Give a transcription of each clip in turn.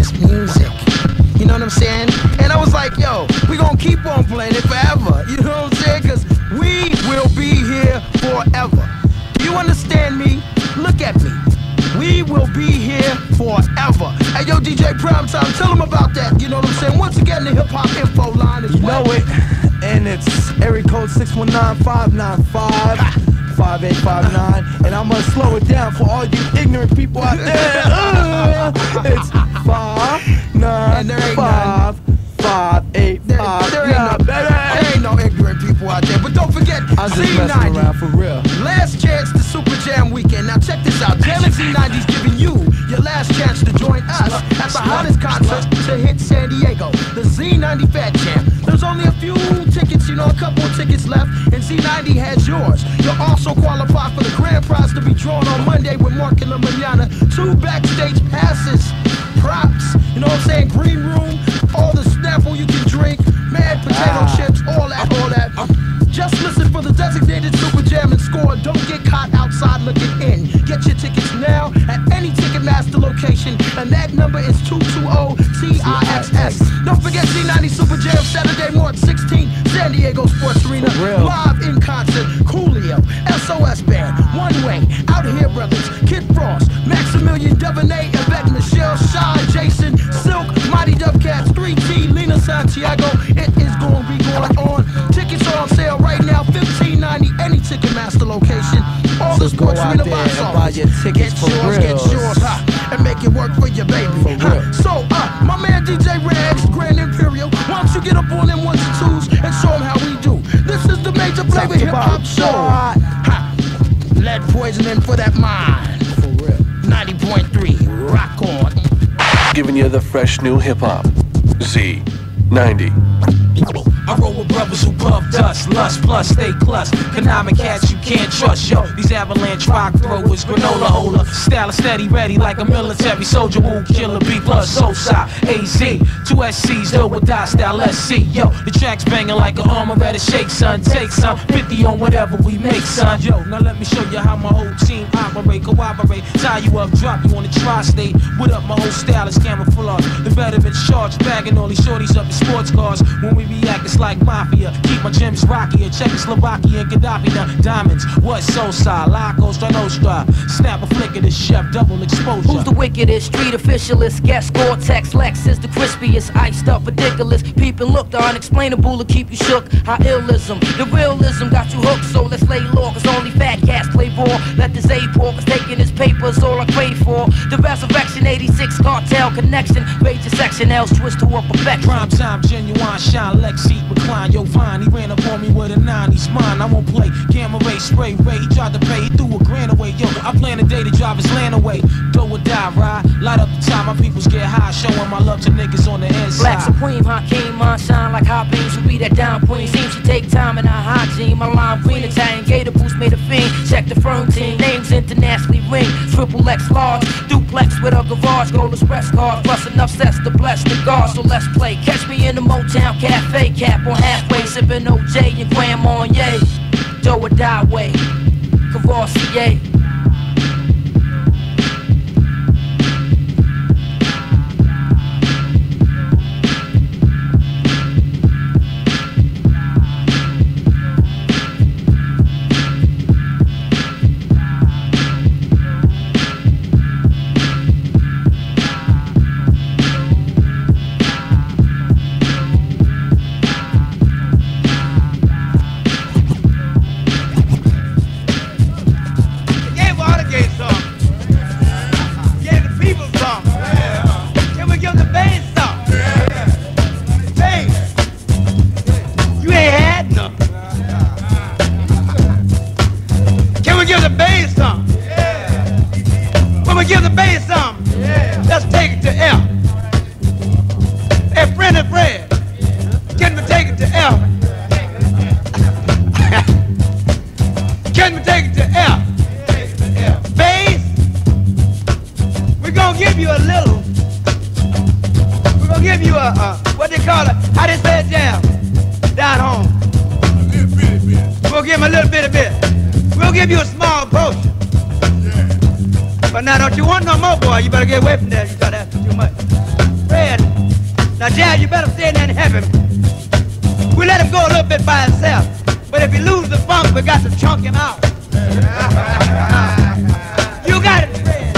this music. You know what I'm saying? And I was like, yo, we gonna keep on playing it forever. You know what I'm saying? Cause we will be here forever. You understand me? Look at me. We will be here forever. Hey, yo, DJ Primetime, tell them about that. You know what I'm saying? Once again, the hip-hop info line is You know it. And it's area code 619-595-5859. And I'm gonna slow it down for all you ignorant people out there. It's 595-585. There ain't no ignorant people out there. But don't forget, I'm just messing around for real. Last chance to Super Jam Weekend. Now check this out. JAMMIN Z90's giving you your last chance to join us at the hottest concert to hit San Diego, the Z90 Fat Jam. There's only a few tickets, a couple of tickets left, and Z90 has yours. You'll also qualify for the grand prize to be drawn on Monday with Mark and La Mañana. 2 backstage passes, props, you know what I'm saying, green room, all the Snapple you can drink, mad potato chips, all that. Just listen for the designated Super Jam and score. Don't get caught outside looking in. Get your tickets now at any Ticketmaster location, and that number is 220-TIXS. Don't forget Z90 Super Jam Saturday, March 16th, San Diego Sports Arena. Live in concert, Coolio, SOS Band, One Way, Out Here Brothers, Kid Frost, Maximilian Devaney, Yvette Michelle, Shy, Jason, Silk, Mighty Dubcats, 3T, Lena Santiago. It is going to be going on. Tickets are on sale right now, $15.90, any Ticketmaster location. All the sports arena box office. Get yours, and make it work for your baby. So, my man DJ RAGS, Grand Imperial, why don't you get up on them ones and twos and show them how we do. This is the Major Flavor Hip Hop Show. Lead poisoning for that mind. For real. 90.3, rock on. Giving you the fresh new hip hop. Z90. I roll with brothers who puff dust, lust plus, stay clus. Economic cats you can't trust, yo. These avalanche rock throwers, granola holder, style steady, ready like a military soldier. Who killer B plus SoSci, AZ, 2 SCs, though with die style SC, yo. The track's banging like an armor at a shake, son. Take some 50 on whatever we make, son. Yo, now let me show you how my whole team operate, cooperate, tie you up, drop you on the tri-state. What up, my whole style is camouflage. The veterans charge, bagging all these shorties up in sports cars. When we react, it's like mafia. Keep my gems rockier. Czechoslovakia and Gaddafi now. Diamonds, what SoSci, Lacos, Nostra. Snap a flick of the chef, double exposure. Who's the wickedest? Street officialist, guest Gore-Tex, Lex is the crispiest, iced up, ridiculous. Peep and look, the unexplainable to keep you shook. How illism, the realism got you hooked, so let's lay low, cause only fat cats play ball. Let the Z pour, cause taking his papers all I crave for. The resurrection, 86 cartel connection. Major section L's twist to a perfection. Prime time, genuine, shine, Lex seat, recline, yo fine. He ran up on me with a 9, he's mine. I won't play, gamma ray, spray ray. He tried to pay, he threw $1,000 away, yo. I plan a day to drive his land away. Do or die, ride, light up the time, my peoples get high. Showing my love to niggas on the inside. Black Supreme, Hakeem, mine shine like hot beams. We be that down queen, seems she take time in her hygiene. My line green, Italian gator boost made a fiend. Check the firm team, names internationally ring. Triple X large, duplex with a garage, gold express card. Plus enough sets to bless the guard, so let's play. Catch me in the Motown Cafe, cap on halfway, sipping OJ and Grand Marnier. Do or die way, Cavassier. But now don't you want no more, boy? You better get away from that. You start asking too much. Yeah, you better stay there in heaven. We let him go a little bit by himself. But if he loses the funk, we got to chunk him out. You got it, Fred.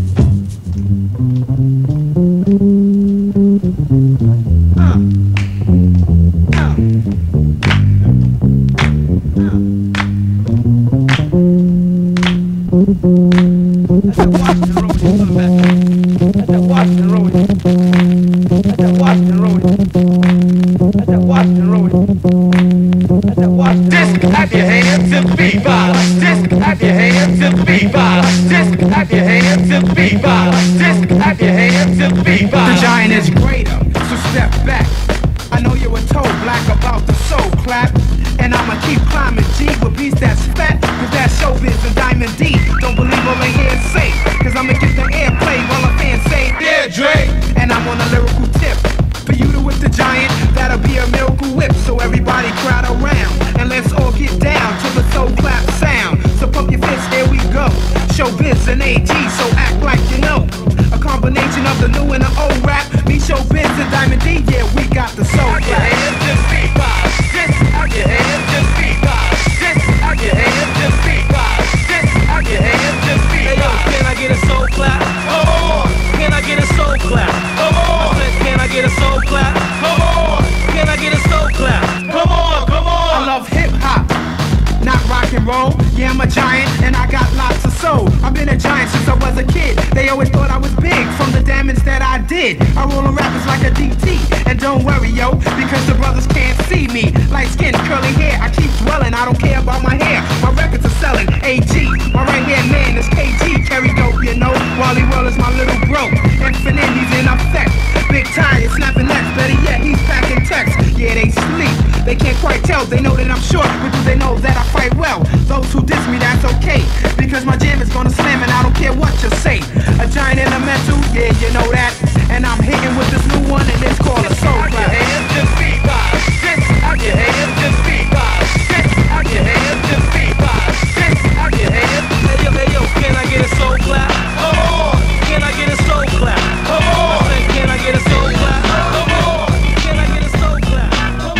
Clap your hands to the beat vibe. Just clap your hands to the beat vibe. Just clap your hands to the beat vibe. Just clap your hands to the beat vibe. The giant is greater, so step back. I know you were told black about the soul clap. And I'ma keep climbing G with beats that's fat. Cause that's showbiz and Diamond D. Don't believe all they hear say. Cause I'ma get the airplay while a fan say, yeah, Dre. And I'm on a lyrical tip. For you to whip the giant, that'll be a miracle whip. So everybody crowd around and let's all get down to the soul clap sound. So pump your fists, here we go. Showbiz and AG, so act like you know. A combination of the new and the old rap. Me, Showbiz and Diamond D, yeah, we got the soul clap. Your hands to the beat vibe. Just clap your hands to the beat vibe. Just clap your hands to the beat vibe. Just clap your hands to the beat vibe. Hey yo, can I get a soul clap? Come on. Can I get a soul clap? Come on. I said, can I get a soul clap? Come on. Can I get a soul clap? Come on. Come on. I love hip hop, not rock and roll. Yeah, I'm a giant and I got lots of soul. I've been a giant since I was a kid. They always thought I was big from the damage that I did. I roll on rappers like a DT. And don't worry, yo, because the brothers can't see me. Light skin, curly hair, I keep dwelling. I don't care about my hair. My records are selling. AG, my right hand man is KG. Carry dope, you know. Wally World is my little bro. Infinite, he's in effect. Big tie, is snapping necks. Better yet, he's packing text. Yeah, they sleep. They can't quite tell. They know that I'm short, but do they know that I fight well? Those who diss me, that's okay. Because my jam is gonna slam and I don't care what you say. A giant in the mental, yeah, you know that. And I'm hitting with this new one and it's called a soul clap. Your hands to the beat vibe. Just clap your hands to the beat vibe. Just clap your hands to the beat vibe. Just clap your hands. Hey yo, can I get a soul clap? Come on. Can I get a soul clap? Come on. I said, can I get a soul clap? Come on. Can I get a soul clap?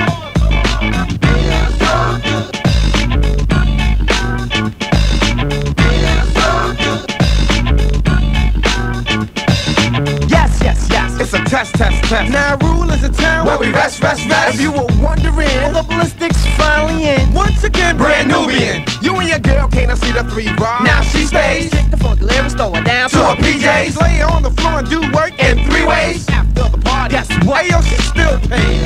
It's a test. Now rule is a town Where we rest. If you were wondering, well, the ballistics finally in. Once again, Brand Nubian. You and your girl can't see the three rods. Now she stays. Take the funk lyrics, throw it down To her PJs. Lay on the floor and do work In 3 ways. after the party. Guess what? Hey, yo, she still pays.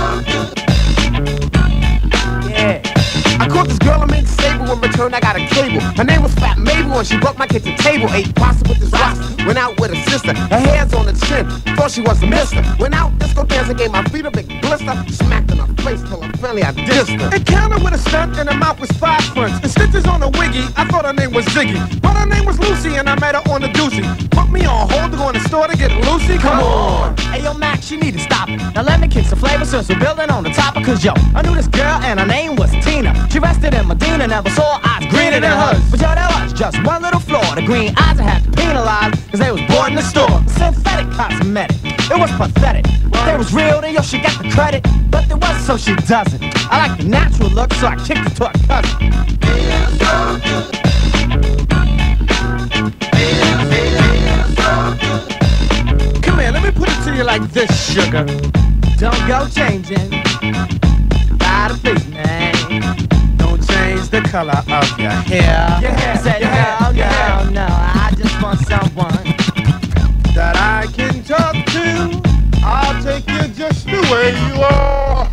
Yeah. I caught this girl, I made Sable. In return, I got a cable. Her name was Fat Mabel, and she broke my kitchen table. Ate pasta with this rock. Went out with her sister. Her hands on the chin. Thought she was a mister. Went out, disco dancing, gave my feet a big blister. Smacked in her face till her friendly, I dissed her. Encounter with a stunt, and her mouth was 5 fronts. And stitches on a wiggy. I thought her name was Ziggy. But her name was Lucy, and I met her on the doozy. Put me on hold to go in the store to get Lucy. Come on. Hey yo, Max, you need to stop it. Now let me kick some flavor since we're building on the top of. Cause yo, I knew this girl and her name was Tina. She rested in Medina, never saw eyes greener than hers. But yo, there was just one little flaw. The green eyes I had to penalize, cause they was bought in the store. Synthetic cosmetic, it was pathetic. If they was real, then yo, she got the credit. But they wasn't, so she doesn't. I like the natural look, so I kicked it to her cousin. Come here, let me put it to you like this, sugar. Don't go changing. Gotta please, man. Don't change the color of your hair. I said no, I just want someone that I can talk to. I'll take you just the way you are.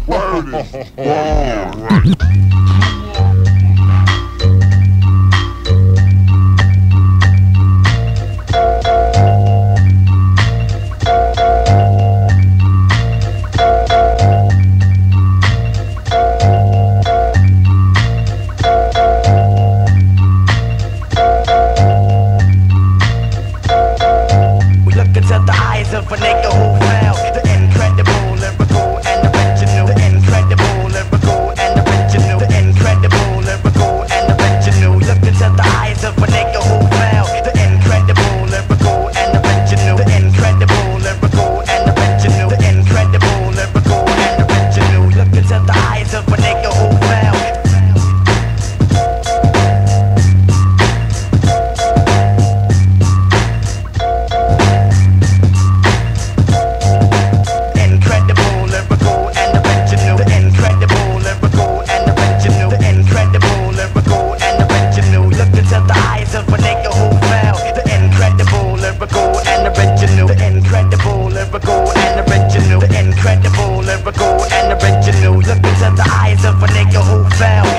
Of a nigga who fell, the incredible, lyrical, and original. The incredible, lyrical, and original. The incredible, lyrical, and original. Look into the eyes of a nigga who fell, the incredible, lyrical, and original. The incredible, lyrical, and original. The incredible, lyrical and original. The incredible, lyrical and original. Look into the eyes of a nigga who fell.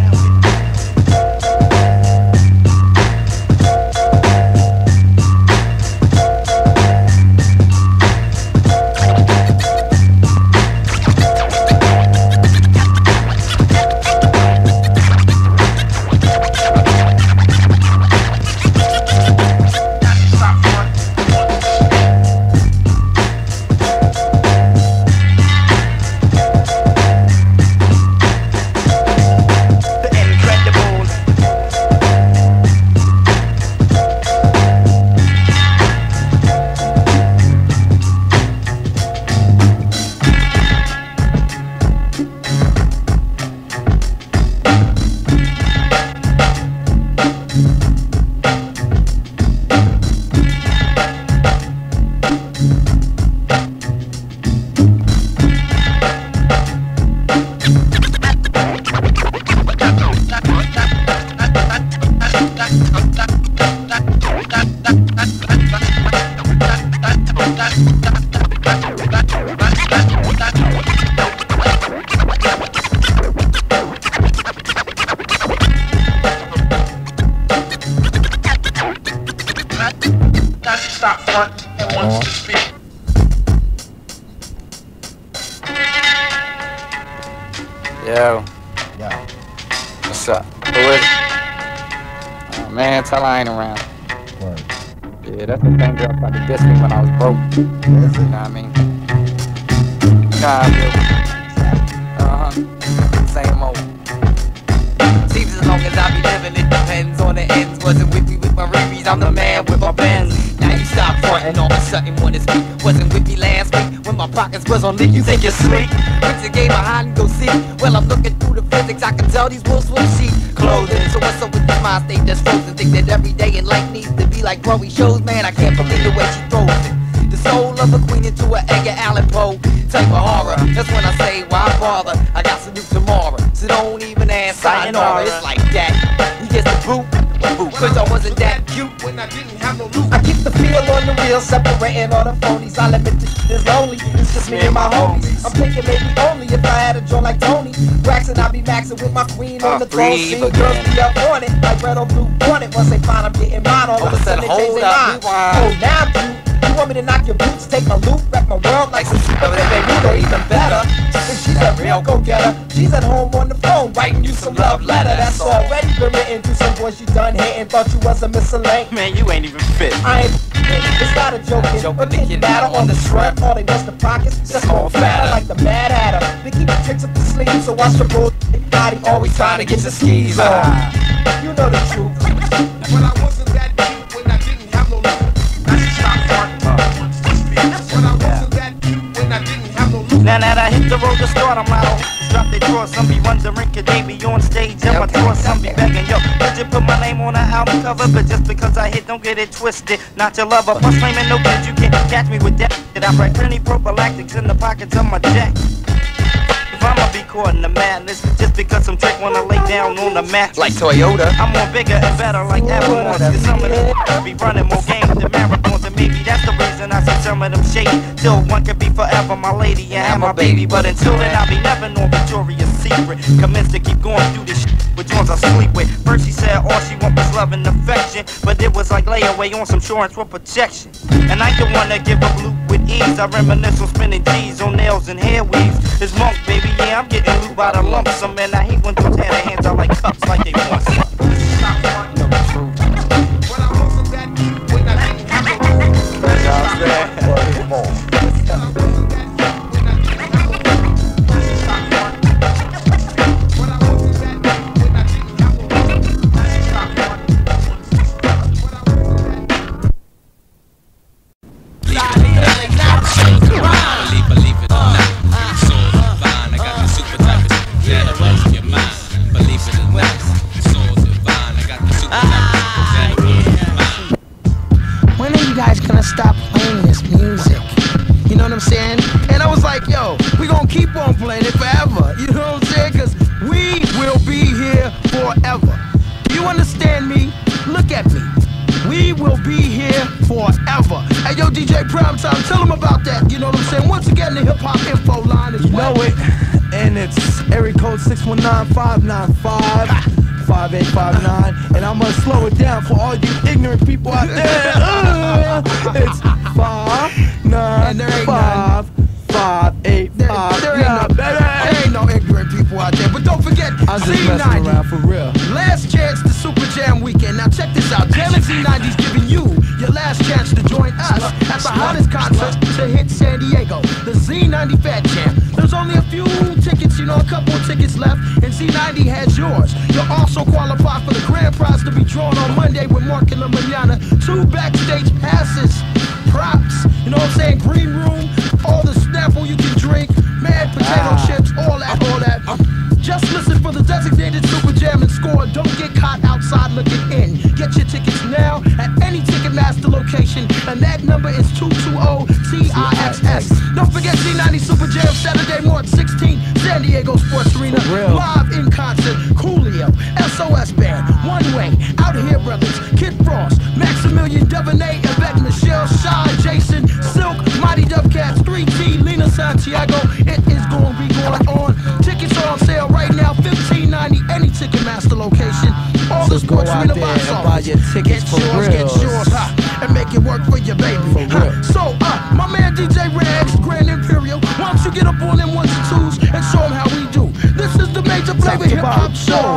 Yo. Yo. What's up? Who is it? Oh, man, tell I ain't around. Word. Yeah, that's the thing girl tried to diss me when I was broke. You know what I mean? Nah, same old. Seems as long as I be living, it depends on the ends. Wasn't with me with my Riris, I'm the man with my Benz. Now you stop frontin' all of a sudden when it's me. Wasn't with me last week when my pockets was on leak. You think you're sleep? When's the game of hide and go seek? Well, I'm looking through the physics, I can tell these wolves will see clothing. So what's up with this mind state that's frozen? Think that every day in life needs to be like Broadway shows, man. I can't believe the way she throws it. The soul of a queen into an Edgar Allan Poe type of horror. That's when I say, why bother? I got some new tomorrow, so don't even ask. Sayonara. It's like that. He gets the boot, cause I wasn't that cute when I didn't have no loot. I keep the feel on the wheel, separating all the phonies. I'll admit this shit is lonely. It's just me and my homies. I'm thinking maybe only if I had a joint like Tony Braxton, I'll be maxing with my queen on the throne. See girls be up on it, like red or blue on it. Once they find I'm getting mine, all of a sudden they change their mind. Oh, now I'm cute. You want me to knock your boots, take my loot, wreck my world like some shit, but baby, or even better. If she's a real go-getter, she's at home on the phone, writing you some love letter. That's already been written to some boys you done hitting. Thought you was a miscellaneous. Man, you ain't even fit. I ain't it's not a joking, but they get battle on the shrimp. All they bust the pockets, just all fatter like the Mad Hatter. They keep the tricks up the sleeve, so watch the bull. Body always trying to get your skis on. You know the truth. When I wasn't that deep, when I didn't have no loot. Now that I hit the road to start, I'm out. Drop their drawers, some be wondering could they be on stage at my tour, some be begging, yo, could you put my name on an album cover? But just because I hit, don't get it twisted, not your lover. Plus claiming no kids, you can't catch me with that. I write plenty prophylactics in the pockets of my jacket. I'ma be caught in the madness just because some trick wanna lay down on the mat. Like Toyota. I'm more bigger and better like Avalons. Cause some of them be running more games than marathons. And maybe that's the reason I see some of them shady. Till one could be forever my lady and have my baby. But until then I'll be never known Victoria's Secret. Commence to keep going through this shit with joints I sleep with. First she said all she want was love and affection, but it was like layaway on some insurance for protection. And I don't wanna give up loot with ease. I reminisce on spending G's on nails and hair weaves. It's monk, baby, yeah, I'm getting loot by the lump sum. And I hate when dudes have their hands out like cups like they want some. When are you guys gonna stop playing this music? You know what I'm saying? And I was like, yo, we gonna keep on playing it forever. You know what I'm saying? Cause we will be here forever. Do you understand me? Look at me. We will be here forever. Alpha. Hey, yo, DJ Primetime, tell them about that. You know what I'm saying? Once again, the hip-hop info line is you know it, and it's area code 619-595-5859, and I'm gonna slow it down for all you ignorant people out there. It's 595-585. There ain't no ignorant people out there, but don't forget Z90. Around for real. Last chance to Super Jam Weekend. Now check this out. JAMMIN Z90's giving you your last chance to join us at the hottest concert to hit San Diego, the Z90 Fat Jam. There's only a few tickets, you know, a couple of tickets left, and Z90 has yours. You'll also qualify for the grand prize to be drawn on Monday with Mark and La Mañana. 2 backstage passes, props, you know what I'm saying, green room, all the Snapple you can drink, mad potato chips, all that. Just listen for the designated Super Jam and score. Don't get caught outside looking in. Get your tickets now at any Ticketmaster location, and that number is 220-TIXX. Don't forget Z90 Super Jam Saturday, March 16th, San Diego Sports Arena. Live in concert, Coolio, SOS Band, One Way, Out Here Brothers, Kid Frost, Maximilian Devaney, Yvette Michelle, Shy, Jason, Silk, Mighty Dubcats, 3T, Lena Santiago. It is going to be going on. Tickets are on sale right now, $15.90, any Ticketmaster location. All the Sports Arena box office. Get yours, and make it work for your baby. So, my man DJ RAGS, Grand Imperial, why don't you get up on them 1s and 2s and show them how we do. This is the Major Flavor Hip Hop Show.